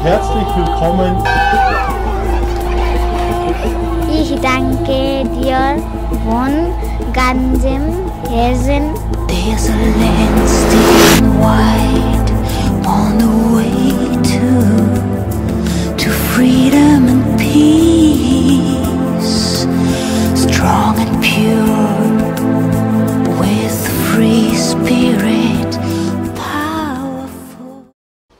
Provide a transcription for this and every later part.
herzlich willkommen. Ich danke dir von ganzem Herzen. There's a land still wide on the way to freedom and peace, strong and pure with free spirit, powerful.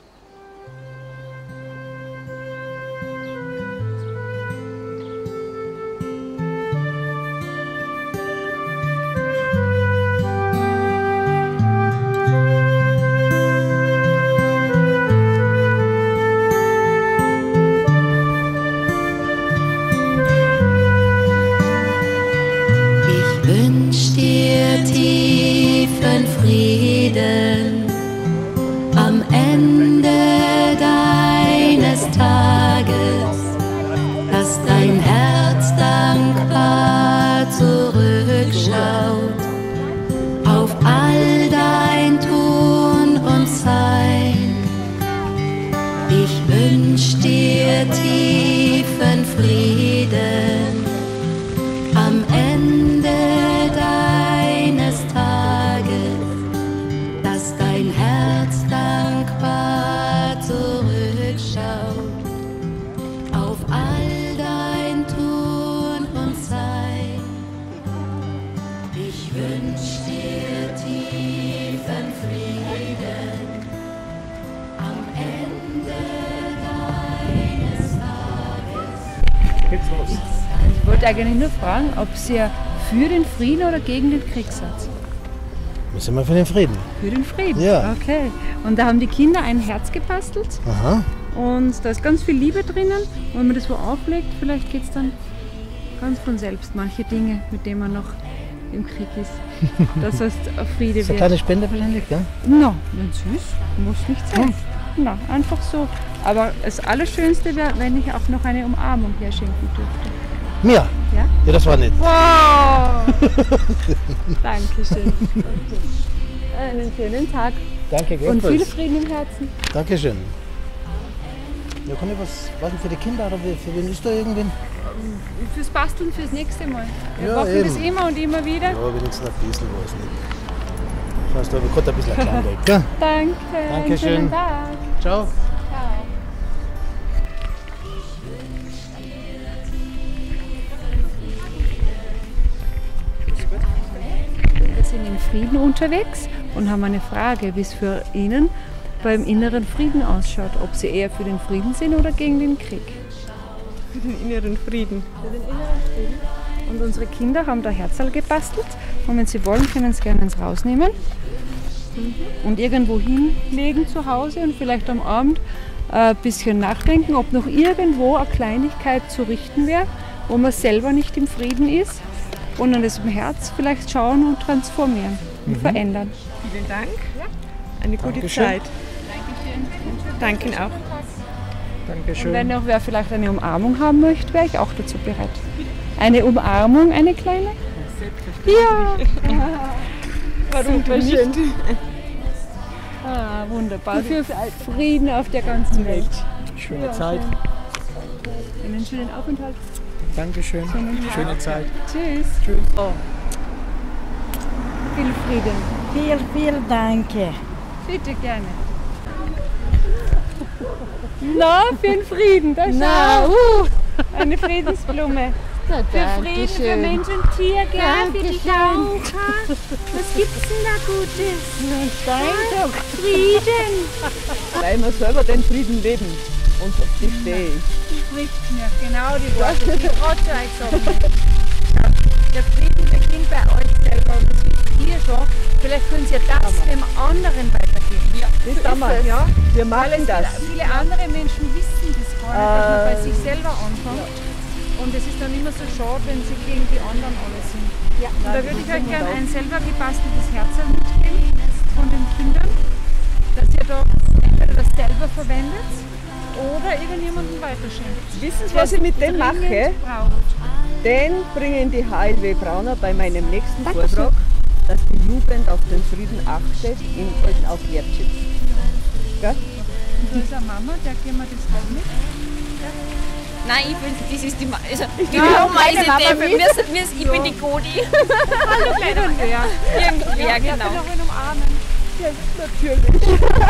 Wünsch dir tiefen Frieden am Ende deines Tages, dass dein Herz dankbar zurückschaut auf all dein Tun und Sein. Ich wünsch dir tiefen Frieden am Ende deines Tages, dass dein Herz dankbar zurückschaut auf all dein Tun und Sein. Ich wünsch dir tiefen Frieden am Ende deines Tages. Geht's los. Ich wollte eigentlich nur fragen, ob ihr für den Frieden oder gegen den Krieg seid. Wir sind mal für den Frieden. Für den Frieden? Ja. Okay. Und da haben die Kinder ein Herz gebastelt Aha. und da ist ganz viel Liebe drinnen. Und wenn man das wo auflegt, vielleicht geht es dann ganz von selbst. Manche Dinge, mit denen man noch im Krieg ist. Das heißt, Friede Das ist eine wird. kleine Spende wahrscheinlich, gell? No, wenn süß, muss nicht sein. Na, einfach so. Aber das Allerschönste wäre, wenn ich auch noch eine Umarmung herschenken dürfte. Mir? Ja? Ja, das war nett. Wow! Dankeschön. Einen schönen Tag Danke, und viel gleichfalls. Frieden im Herzen. Dankeschön. Ja, kann ich was für die Kinder oder für wen ist da irgendwen? Fürs Basteln fürs nächste Mal. Wir Ja, machen eben. das immer und immer wieder. Ja, wenigstens ein bisschen was nicht. Das heißt, da habe ich gerade ein bisschen Kleingeld, gell? Danke. Dankeschön. Einen schönen Tag. Ciao. Ciao. Wir sind im Frieden unterwegs und haben eine Frage, wie es für Ihnen beim inneren Frieden ausschaut. Ob Sie eher für den Frieden sind oder gegen den Krieg. Für den inneren Frieden. Für den inneren Frieden. Und unsere Kinder haben da Herzl gebastelt. Und wenn Sie wollen, können Sie gerne eins rausnehmen und irgendwo hinlegen zu Hause und vielleicht am Abend ein bisschen nachdenken, ob noch irgendwo eine Kleinigkeit zu richten wäre, wo man selber nicht im Frieden ist und an das im Herz vielleicht schauen und transformieren und verändern. Vielen Dank. Eine gute Dankeschön. Zeit. Danke auch. Und Dankeschön. wenn noch wer vielleicht eine Umarmung haben möchte, wäre ich auch dazu bereit. Eine Umarmung, eine kleine? Ja! Warum Super nicht? schön. Ah, wunderbar. Für Frieden auf der ganzen Welt. Schöne Zeit. Einen schönen Aufenthalt. Dankeschön. Schöne Zeit. Tschüss. Tschüss. Viel Frieden. Viel Danke. Bitte gerne. Na, für den Frieden. Da schau. Eine Friedensblume. Für Frieden, für Mensch und Tier, gell? Für die Taucher. Was gibt's denn da Gutes? Danke. Frieden. Weil wir selber den Frieden leben. Und auf die stehe ich. Spricht mir genau die Worte, die ich gerade zu euch sagen. Der Frieden beginnt bei euch selber und das wisst ihr schon. Vielleicht können Sie das dem anderen weitergeben. Ja, Das tun wir. ja. Wir machen das. Viele andere Menschen wissen das gar nicht, dass man bei sich selber anfängt. Und es ist dann immer so schade, wenn sie gegen die anderen alle sind. Ja. Und da würde ich euch gerne ein selber gebasteltes Herz mitgeben von den Kindern, dass ihr da entweder das selber verwendet oder irgendjemandem weiterschenkt. Wissen Sie, was ich mit dem mache? Den bringe in die HLW Braunau bei meinem nächsten Vortrag, dass die Jugend auf den Frieden achtet und auch wertschätzt. Gell? Da ist eine Mama, der geben wir das gleich mit. Nein, das ist die Mama. Also, ich bin ich bin die Godi. Hallo, Irgendwer. Irgendwer, genau. Ich will noch umarmen. Ja, natürlich.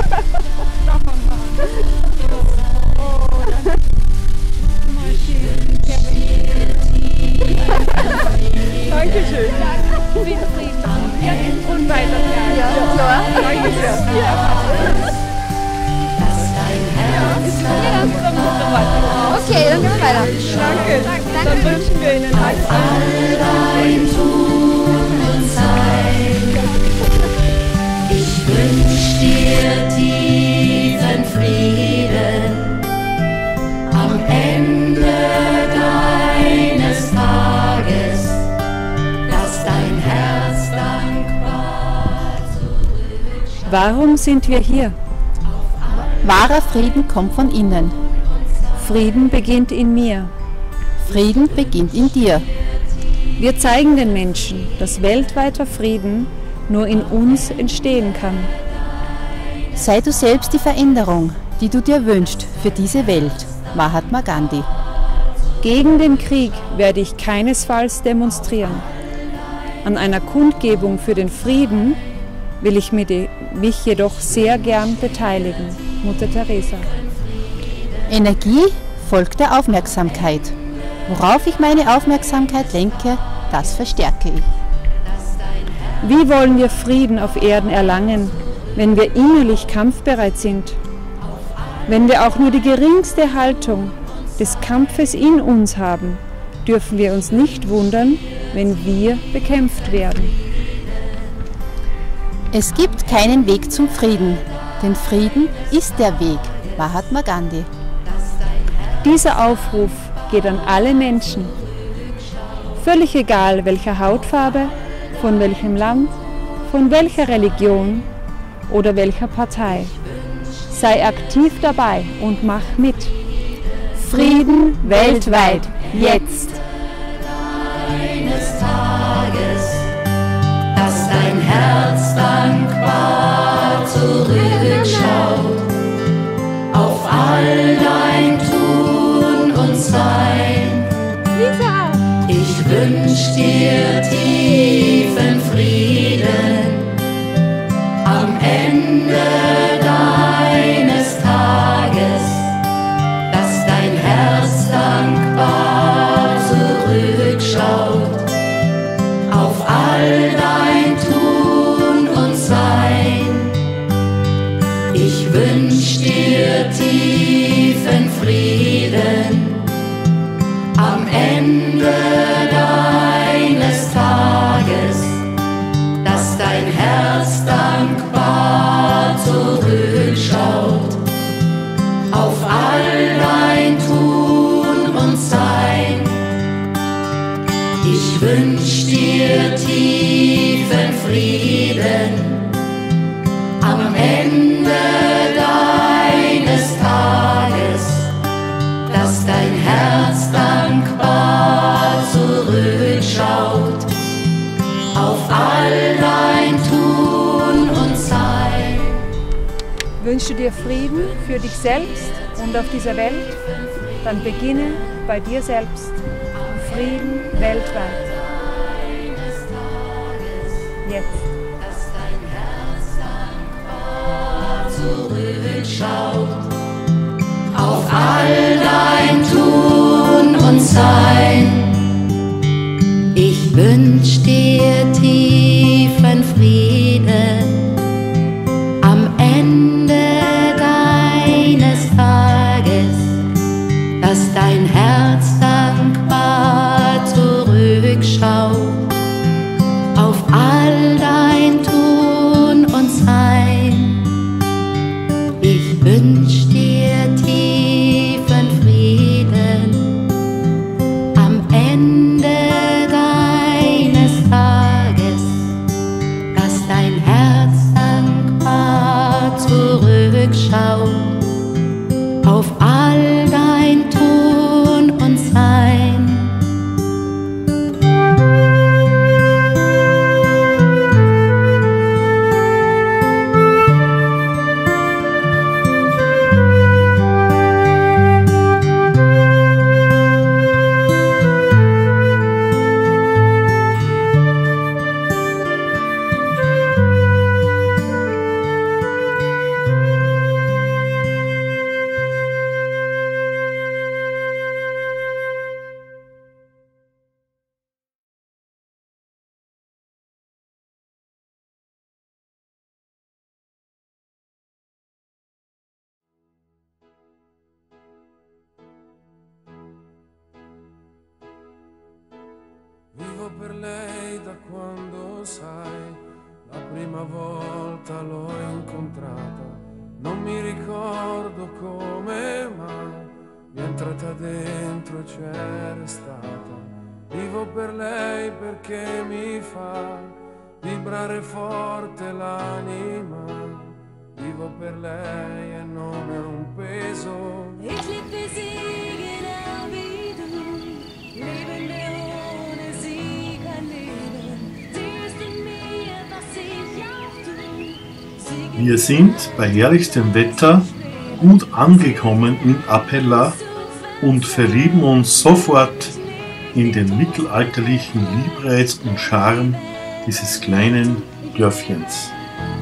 Dankeschön. Und weiter. Ja, klar. Dankeschön. Okay, dann gehen wir weiter. Danke. Dann wünschen wir Ihnen alles Ich wünsch dir tiefen Frieden am Ende deines Tages, dass dein Herz dankbar zurückschaut. Warum sind wir hier? Wahrer Frieden kommt von innen. Frieden beginnt in mir. Frieden beginnt in dir. Wir zeigen den Menschen, dass weltweiter Frieden nur in uns entstehen kann. Sei du selbst die Veränderung, die du dir wünschst für diese Welt. Mahatma Gandhi. Gegen den Krieg werde ich keinesfalls demonstrieren. An einer Kundgebung für den Frieden will ich mich jedoch sehr gern beteiligen. Mutter Teresa. Energie folgt der Aufmerksamkeit. Worauf ich meine Aufmerksamkeit lenke, das verstärke ich. Wie wollen wir Frieden auf Erden erlangen, wenn wir innerlich kampfbereit sind? Wenn wir auch nur die geringste Haltung des Kampfes in uns haben, dürfen wir uns nicht wundern, wenn wir bekämpft werden. Es gibt keinen Weg zum Frieden, denn Frieden ist der Weg. Mahatma Gandhi. Dieser Aufruf geht an alle Menschen. Völlig egal, welcher Hautfarbe, von welchem Land, von welcher Religion oder welcher Partei. Sei aktiv dabei und mach mit. Frieden weltweit, jetzt! Eines Tages, dass dein Herz dankbar zurückschaut auf all dein Tun und Sein. Ich wünsch dir tiefen Frieden am Ende deines Tages, dass dein Herz dankbar zurückschaut auf all dein Tun und Sein. Ich wünsch dir tiefen Frieden am Ende deines Tages, dass dein Herz dankbar zurückschaut auf all dein Tun und Sein. Ich wünsch dir tiefen Frieden am Ende deines Tages, dass dein Herz dankbar zurückschaut auf all dein Tun und Sein. Wünschst du dir Frieden für dich selbst und auf dieser Welt? Dann beginne bei dir selbst. Frieden weltweit. Jetzt. Zurückschaut auf all dein Tun und Sein. Ich wünsch dir tiefen Frieden am Ende deines Tages, dass dein Herz dankbar zurückschaut auf all dein Tun und Sein. Ich wünsch dir tiefen Frieden am Ende deines Tages, Vivo per lei da quando sai, la prima volta l'ho incontrata. Non mi ricordo come mai, mi è entrata dentro e c'è restata. Vivo per lei perché mi fa vibrare forte l'anima. Vivo per lei e non è un peso. Ich liebe sie genau wie du, lebende ohne sie kein Leben. Sie ist in mir, was ich auch tu. Wir sind bei herrlichstem Wetter gut angekommen in Apella und verlieben uns sofort in den mittelalterlichen Liebreiz und Charme dieses kleinen Dörfchens.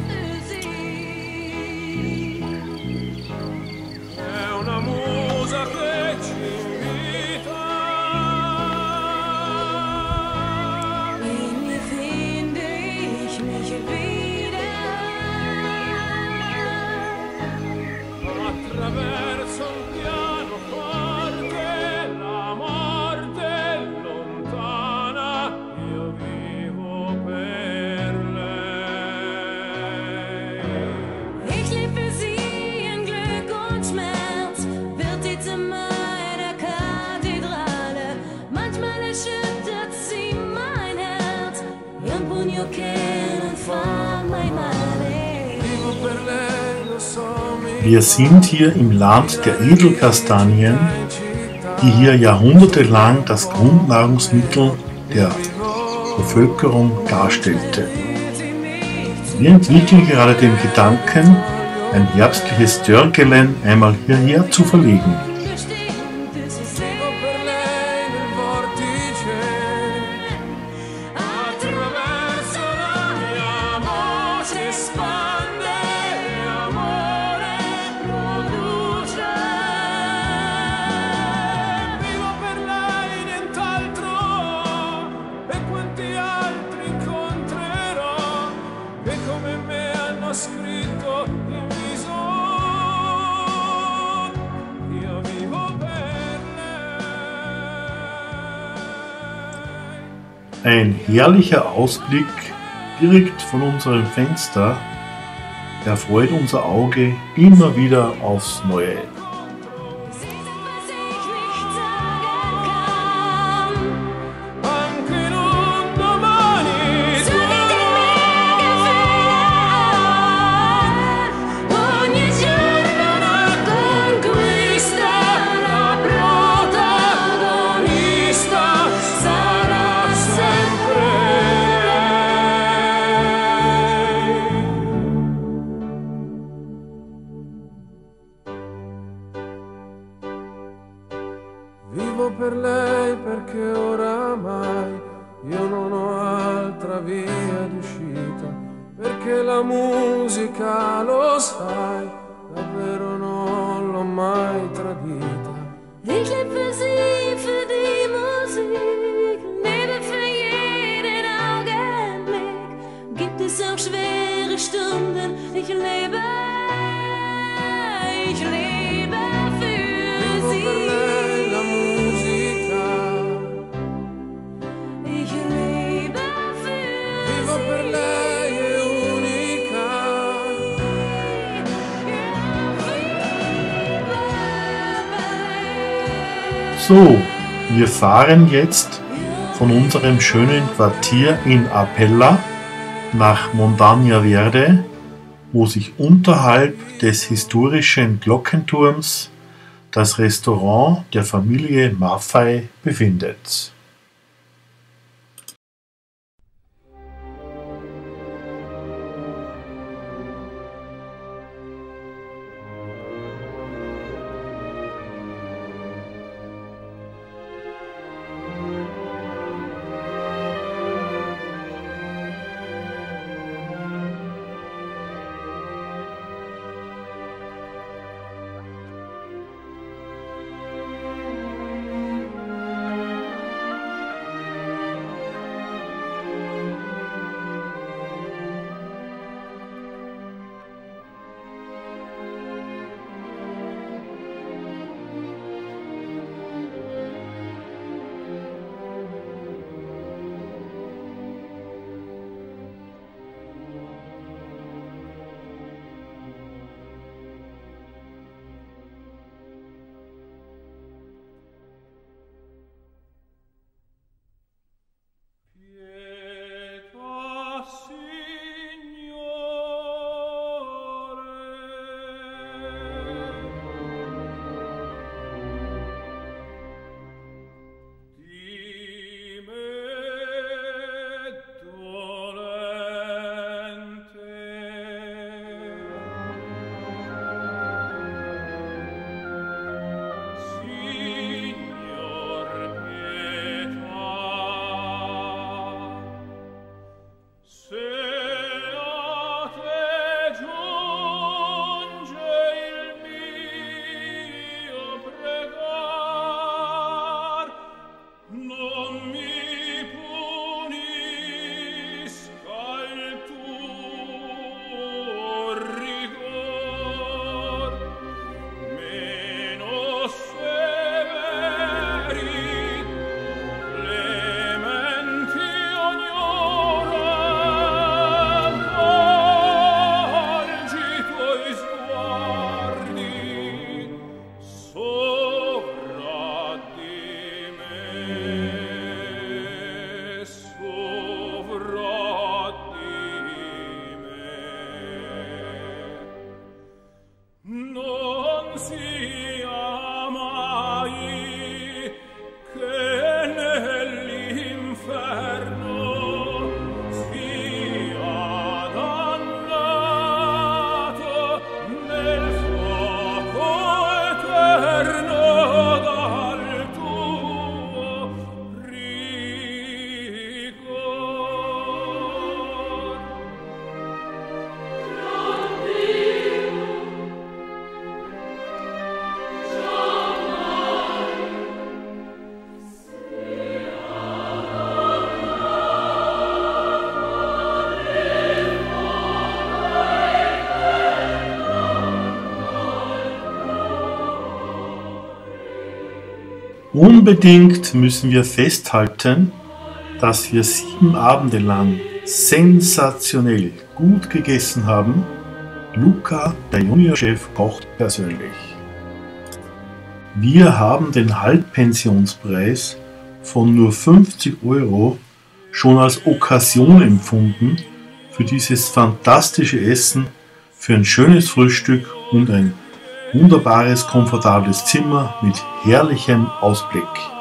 Wir sind hier im Land der Edelkastanien, die hier jahrhundertelang das Grundnahrungsmittel der Bevölkerung darstellte. Wir entwickeln gerade den Gedanken, ein herbstliches Dörgelen einmal hierher zu verlegen. Ein herrlicher Ausblick direkt von unserem Fenster erfreut unser Auge immer wieder aufs Neue. Vivo per lei perché oramai io non ho altra via d'uscita, perché la musica, lo sai, davvero non l'ho mai tradita. Ich lebe für sie, für die Musik, lebe für jeden Augenblick. Gibt es auch schwere Stunden, ich lebe für sie. Ich lebe für Vivo per lei è unica. So, wir fahren jetzt von unserem schönen Quartier in Apella nach Montagna Verde, wo sich unterhalb des historischen Glockenturms das Restaurant der Familie Maffei befindet. Unbedingt müssen wir festhalten, dass wir 7 Abende lang sensationell gut gegessen haben. Luca, der Juniorchef, kocht persönlich. Wir haben den Halbpensionspreis von nur 50 € schon als Okkasion empfunden für dieses fantastische Essen, für ein schönes Frühstück und ein wunderbares, komfortables Zimmer mit herrlichem Ausblick.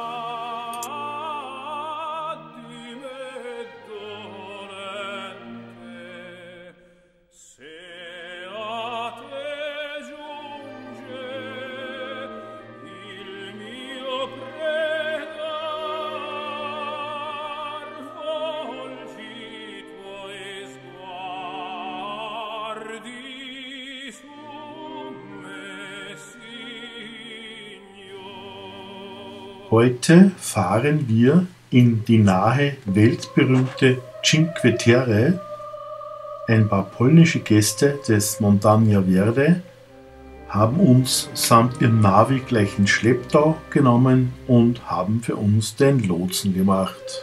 Heute fahren wir in die nahe weltberühmte Cinque Terre. Ein paar polnische Gäste des Montagna Verde haben uns samt ihrem Navi gleich in Schlepptau genommen und haben für uns den Lotsen gemacht.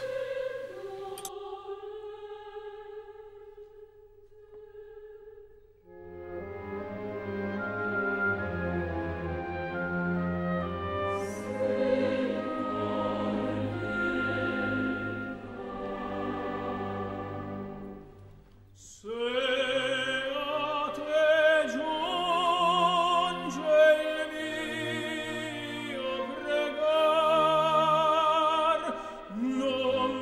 No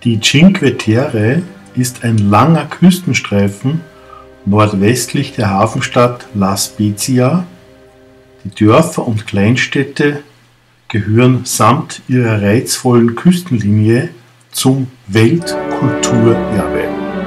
Die Cinque Terre ist ein langer Küstenstreifen nordwestlich der Hafenstadt La Spezia. Die Dörfer und Kleinstädte gehören samt ihrer reizvollen Küstenlinie zum Weltkulturerbe.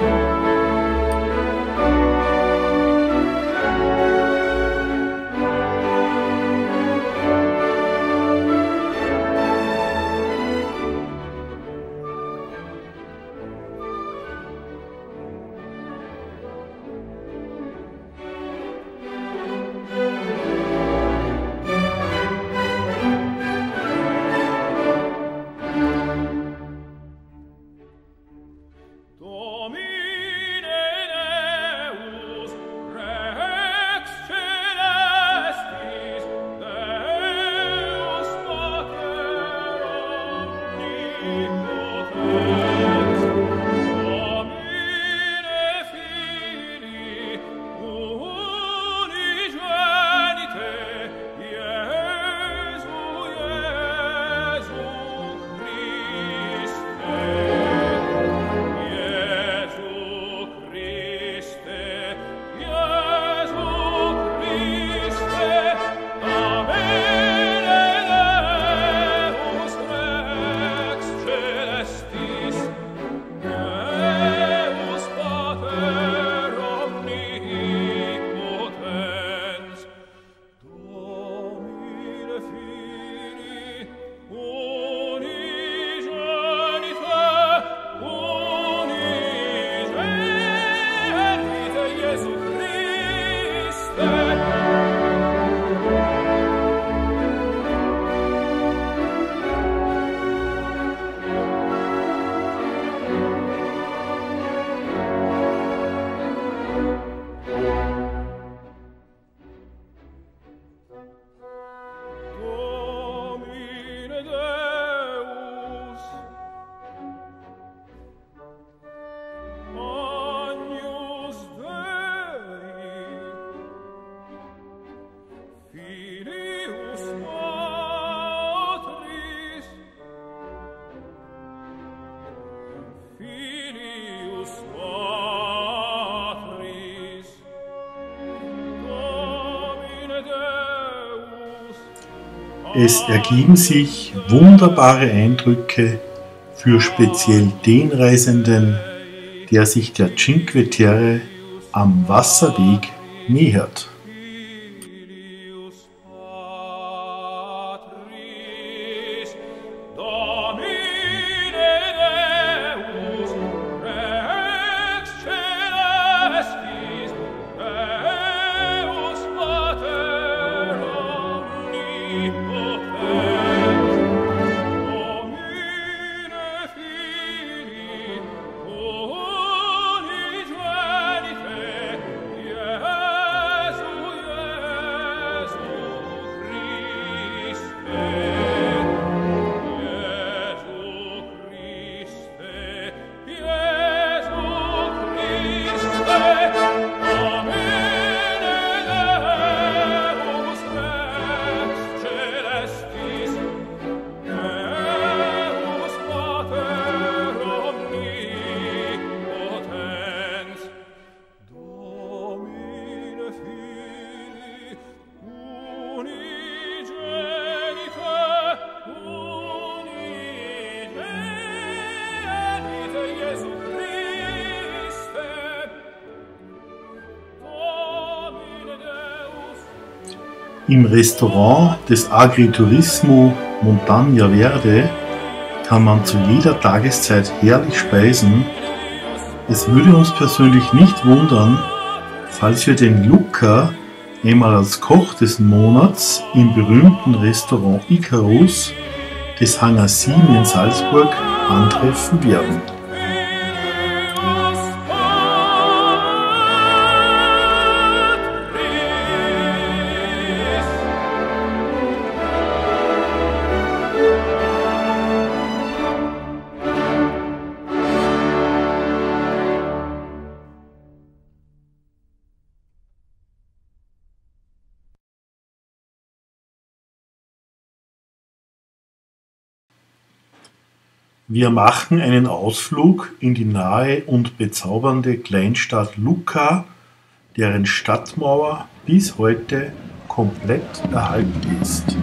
Es ergeben sich wunderbare Eindrücke für speziell den Reisenden, der sich der Cinque Terre am Wasserweg nähert. Im Restaurant des Agriturismo Montagna Verde kann man zu jeder Tageszeit herrlich speisen. Es würde uns persönlich nicht wundern, falls wir den Luca einmal als Koch des Monats im berühmten Restaurant Icarus des Hangar 7 in Salzburg antreffen werden. Wir machen einen Ausflug in die nahe und bezaubernde Kleinstadt Lucca, deren Stadtmauer bis heute komplett erhalten ist.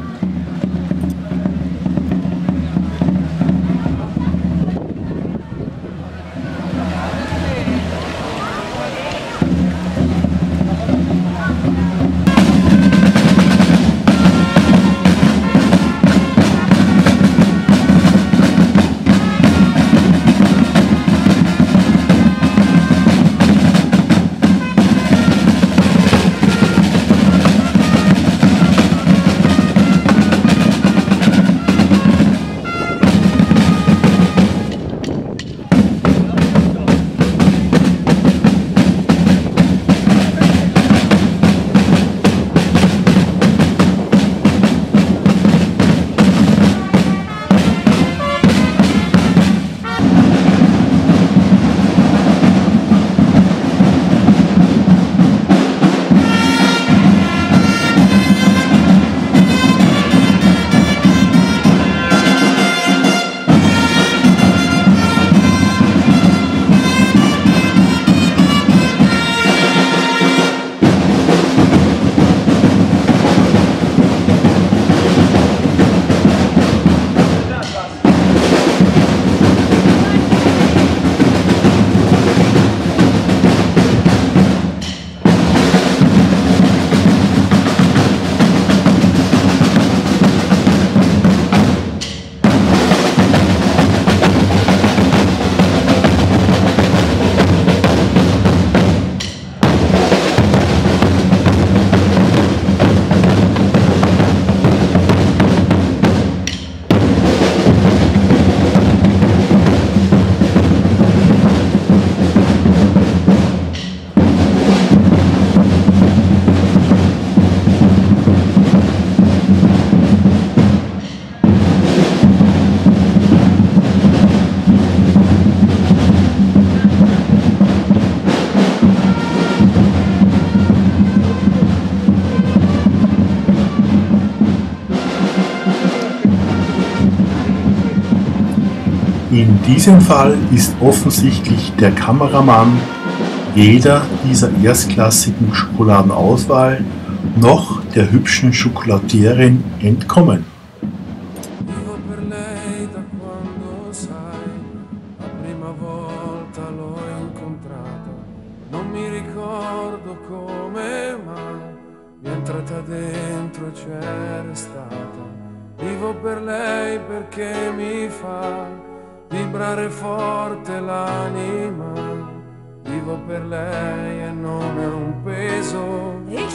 In diesem Fall ist offensichtlich der Kameramann weder dieser erstklassigen Schokoladenauswahl noch der hübschen Schokoladierin entkommen. Vivo per lei da quando sai, la prima volta l'ho incontrata, non mi ricordo come mai, mi è entrata dentro e c'è restata. Vivo per lei perché mi fa vibrare forte l'anima, vivo per lei e non è un peso.